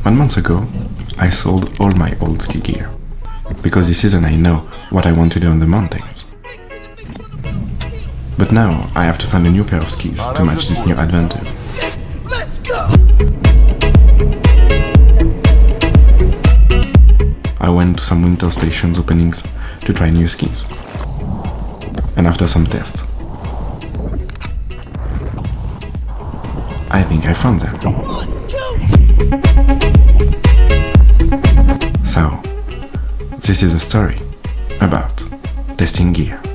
1 month ago, I sold all my old ski gear, because this season I know what I want to do on the mountains. But now I have to find a new pair of skis to match this new adventure. Let's go! I went to some winter stations openings to try new skis. And after some tests, I think I found them. 1, 2. So, this is a story about testing gear.